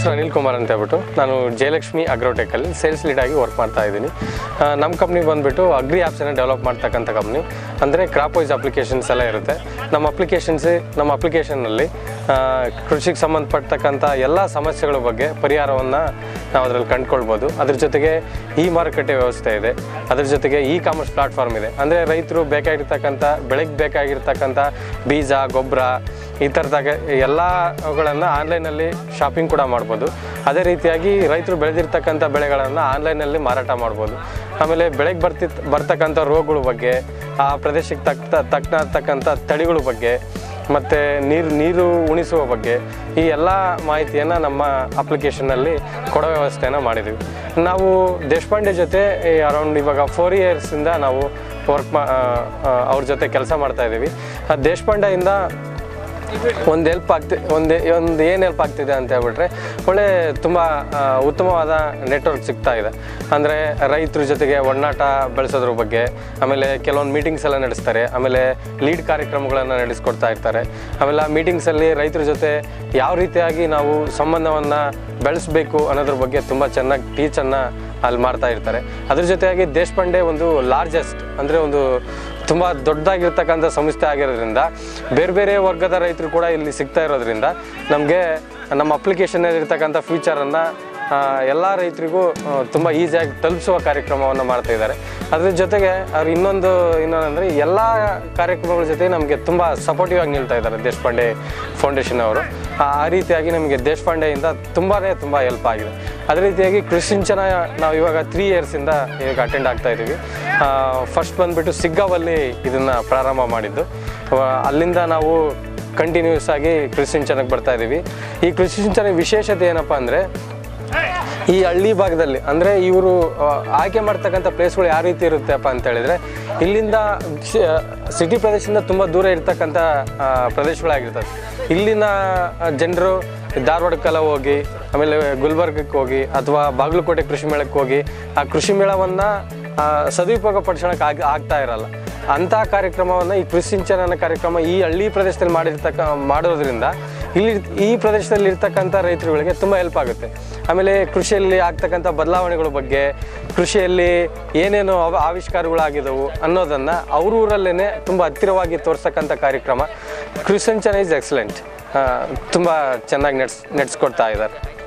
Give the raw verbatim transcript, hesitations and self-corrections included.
ಹೆಸರು ಅನಿಲ್ ಕುಮಾರ್ ಅಂತ ಹೇಳ್ಬಿಟ್ಟು ನಾನು ಜಯಲಕ್ಷ್ಮಿ ಅಗ್ರೋಟೆಕಲ್ಲಿ ಸೇಲ್ಸ್ ಲೀಡ್ ಆಗಿ ವರ್ಕ್ ಮಾಡ್ತಾ ಇದ್ದೀನಿ. ನಮ್ಮ ಕಂಪ್ನಿ ಬಂದುಬಿಟ್ಟು ಅಗ್ರಿ ಆ್ಯಪ್ಸನ್ನು ಡೆವಲಪ್ ಮಾಡ್ತಕ್ಕಂಥ ಕಂಪ್ನಿ. ಅಂದರೆ ಕ್ರಾಪ್ ವೈಸ್ ಅಪ್ಲಿಕೇಶನ್ಸ್ ಎಲ್ಲ ಇರುತ್ತೆ. ನಮ್ಮ ಅಪ್ಲಿಕೇಶನ್ಸ್ ನಮ್ಮ ಅಪ್ಲಿಕೇಶನ್ನಲ್ಲಿ ಕೃಷಿಗೆ ಸಂಬಂಧಪಟ್ಟಕ್ಕಂಥ ಎಲ್ಲ ಸಮಸ್ಯೆಗಳ ಬಗ್ಗೆ ಪರಿಹಾರವನ್ನು ನಾವು ಅದರಲ್ಲಿ ಕಂಡುಕೊಳ್ಬೋದು. ಅದ್ರ ಜೊತೆಗೆ ಈ ಮಾರುಕಟ್ಟೆ ವ್ಯವಸ್ಥೆ ಇದೆ, ಅದ್ರ ಜೊತೆಗೆ ಇ ಕಾಮರ್ಸ್ ಪ್ಲಾಟ್ಫಾರ್ಮ್ ಇದೆ. ಅಂದರೆ ರೈತರು ಬೇಕಾಗಿರ್ತಕ್ಕಂಥ ಬೆಳೆಗೆ ಬೇಕಾಗಿರ್ತಕ್ಕಂಥ ಬೀಜ, ಗೊಬ್ಬರ ಈ ಥರದಾಗ ಎಲ್ಲಗಳನ್ನು ಆನ್ಲೈನಲ್ಲಿ ಶಾಪಿಂಗ್ ಕೂಡ ಮಾಡ್ಬೋದು. ಅದೇ ರೀತಿಯಾಗಿ ರೈತರು ಬೆಳೆದಿರ್ತಕ್ಕಂಥ ಬೆಳೆಗಳನ್ನು ಆನ್ಲೈನಲ್ಲಿ ಮಾರಾಟ ಮಾಡ್ಬೋದು. ಆಮೇಲೆ ಬೆಳೆಗೆ ಬರ್ತಿತ್ತು ಬರ್ತಕ್ಕಂಥ ರೋಗಗಳ ಬಗ್ಗೆ, ಆ ಪ್ರದೇಶಕ್ಕೆ ತಕ್ಕ ತಕ್ಕತಕ್ಕಂಥ ತಳಿಗಳ ಬಗ್ಗೆ, ಮತ್ತು ನೀರು ನೀರು ಉಣಿಸುವ ಬಗ್ಗೆ ಈ ಎಲ್ಲ ಮಾಹಿತಿಯನ್ನು ನಮ್ಮ ಅಪ್ಲಿಕೇಶನ್ನಲ್ಲಿ ಕೊಡೋ ವ್ಯವಸ್ಥೆಯನ್ನು ಮಾಡಿದ್ದೀವಿ. ನಾವು ದೇಶಪಾಂಡೆ ಜೊತೆ ಅರೌಂಡ್ ಇವಾಗ ಫೋರ್ ಇಯರ್ಸಿಂದ ನಾವು ವರ್ಕ್ ಮಾ ಅವ್ರ ಜೊತೆ ಕೆಲಸ ಮಾಡ್ತಾಯಿದ್ದೀವಿ. ದೇಶಪಾಂಡೆಯಿಂದ ಒಂದು ಹೆಲ್ಪ್ ಆಗ್ತಿ ಒಂದು ಒಂದು ಏನು ಹೆಲ್ಪ್ ಆಗ್ತಿದೆ ಅಂತ ಹೇಳ್ಬಿಟ್ರೆ ಒಳ್ಳೆ ತುಂಬ ಉತ್ತಮವಾದ ನೆಟ್ವರ್ಕ್ ಸಿಗ್ತಾ ಇದೆ. ಅಂದರೆ ರೈತರ ಜೊತೆಗೆ ಒಡನಾಟ ಬೆಳೆಸೋದ್ರ ಬಗ್ಗೆ, ಆಮೇಲೆ ಕೆಲವೊಂದು ಮೀಟಿಂಗ್ಸ್ ಎಲ್ಲ ನಡೆಸ್ತಾರೆ, ಆಮೇಲೆ ಲೀಡ್ ಕಾರ್ಯಕ್ರಮಗಳನ್ನು ನಡೆಸ್ಕೊಡ್ತಾ ಇರ್ತಾರೆ. ಆಮೇಲೆ ಆ ಮೀಟಿಂಗ್ಸಲ್ಲಿ ರೈತರ ಜೊತೆ ಯಾವ ರೀತಿಯಾಗಿ ನಾವು ಸಂಬಂಧವನ್ನು ಬೆಳೆಸಬೇಕು ಅನ್ನೋದ್ರ ಬಗ್ಗೆ ತುಂಬ ಚೆನ್ನಾಗಿ ಟೀಚನ್ನು ಅಲ್ಲಿ ಮಾಡ್ತಾ ಇರ್ತಾರೆ. ಅದ್ರ ಜೊತೆಯಾಗಿ ದೇಶಪಾಂಡೆ ಒಂದು ಲಾರ್ಜೆಸ್ಟ್ ಅಂದರೆ ಒಂದು ತುಂಬ ದೊಡ್ಡದಾಗಿರ್ತಕ್ಕಂಥ ಸಂಸ್ಥೆ ಆಗಿರೋದ್ರಿಂದ ಬೇರೆ ಬೇರೆ ವರ್ಗದ ರೈತರು ಕೂಡ ಇಲ್ಲಿ ಸಿಗ್ತಾ ಇರೋದ್ರಿಂದ ನಮಗೆ ನಮ್ಮ ಅಪ್ಲಿಕೇಶನ್ನಲ್ಲಿರ್ತಕ್ಕಂಥ ಫ್ಯೂಚರನ್ನು ಎಲ್ಲ ರೈತರಿಗೂ ತುಂಬ ಈಸಿಯಾಗಿ ತಲುಪಿಸುವ ಕಾರ್ಯಕ್ರಮವನ್ನು ಮಾಡ್ತಾಯಿದ್ದಾರೆ. ಅದ್ರ ಜೊತೆಗೆ ಅವ್ರು ಇನ್ನೊಂದು ಇನ್ನೊಂದಂದರೆ ಎಲ್ಲ ಕಾರ್ಯಕ್ರಮಗಳ ಜೊತೆ ನಮಗೆ ತುಂಬ ಸಪೋರ್ಟಿವ್ ಆಗಿ ನಿಲ್ತಾ ಇದ್ದಾರೆ ದೇಶಪಾಂಡೆ ಫೌಂಡೇಶನ್ ಅವರು. ಆ ರೀತಿಯಾಗಿ ನಮಗೆ ದೇಶಪಾಂಡೆಯಿಂದ ತುಂಬಾ ತುಂಬ ಹೆಲ್ಪ್ ಆಗಿದೆ. ಅದೇ ರೀತಿಯಾಗಿ ಕೃಷಿ ಸಿಂಚನ ನಾವು ಇವಾಗ ತ್ರೀ ಇಯರ್ಸಿಂದ ಈಗ ಅಟೆಂಡ್ ಆಗ್ತಾ ಇದ್ದೀವಿ. ಫಸ್ಟ್ ಬಂದುಬಿಟ್ಟು ಸಿಗ್ಗಾವಲ್ಲಿ ಇದನ್ನು ಪ್ರಾರಂಭ ಮಾಡಿದ್ದು, ಅಲ್ಲಿಂದ ನಾವು ಕಂಟಿನ್ಯೂಸ್ ಆಗಿ ಕೃಷಿ ಸಿಂಚನಕ್ಕೆ ಬರ್ತಾ ಇದ್ದೀವಿ. ಈ ಕೃಷಿ ಸಿಂಚನ ವಿಶೇಷತೆ ಏನಪ್ಪ ಅಂದರೆ ಈ ಹಳ್ಳಿ ಭಾಗದಲ್ಲಿ ಅಂದರೆ ಇವರು ಆಯ್ಕೆ ಮಾಡ್ತಕ್ಕಂಥ ಪ್ಲೇಸ್ಗಳು ಯಾವ ರೀತಿ ಇರುತ್ತೆಪ್ಪ ಅಂತ ಹೇಳಿದರೆ ಇಲ್ಲಿಂದ ಸಿಟಿ ಪ್ರದೇಶದಿಂದ ತುಂಬ ದೂರ ಇರ್ತಕ್ಕಂಥ ಪ್ರದೇಶಗಳಾಗಿರ್ತದೆ. ಇಲ್ಲಿನ ಜನರು ಧಾರವಾಡಕ್ಕೆಲ್ಲ ಹೋಗಿ, ಆಮೇಲೆ ಗುಲ್ಬರ್ಗಕ್ಕೆ ಹೋಗಿ ಅಥವಾ ಬಾಗಲಕೋಟೆ ಕೃಷಿ ಮೇಳಕ್ಕೆ ಹೋಗಿ ಆ ಕೃಷಿ ಮೇಳವನ್ನು ಸದುಪಯೋಗ ಪಡಿಸೋಣಕ್ಕೆ ಆಗ ಆಗ್ತಾ ಇರಲ್ಲ. ಅಂಥ ಕಾರ್ಯಕ್ರಮವನ್ನು ಈ ಕೃಷಿ ಸಿಂಚನ ಕಾರ್ಯಕ್ರಮ ಈ ಹಳ್ಳಿ ಪ್ರದೇಶದಲ್ಲಿ ಮಾಡಿರ್ತಕ್ಕ ಮಾಡೋದ್ರಿಂದ ಇಲ್ಲಿ ಈ ಪ್ರದೇಶದಲ್ಲಿ ಇರ್ತಕ್ಕಂಥ ರೈತರುಗಳಿಗೆ ತುಂಬ ಹೆಲ್ಪ್ ಆಗುತ್ತೆ. ಆಮೇಲೆ ಕೃಷಿಯಲ್ಲಿ ಆಗ್ತಕ್ಕಂಥ ಬದಲಾವಣೆಗಳ ಬಗ್ಗೆ, ಕೃಷಿಯಲ್ಲಿ ಏನೇನು ಆವಿಷ್ಕಾರಗಳಾಗಿದ್ದವು ಅನ್ನೋದನ್ನು ಅವ್ರ ಊರಲ್ಲೇ ತುಂಬ ಹತ್ತಿರವಾಗಿ ತೋರಿಸ್ತಕ್ಕಂಥ ಕಾರ್ಯಕ್ರಮ ಕೃಷಿ ಸಿಂಚನ ಈಸ್ ಎಕ್ಸಲೆಂಟ್. ತುಂಬ ಚೆನ್ನಾಗಿ ನಡ್ಸ್ ನಡೆಸ್ಕೊಡ್ತಾ ಇದ್ದಾರೆ.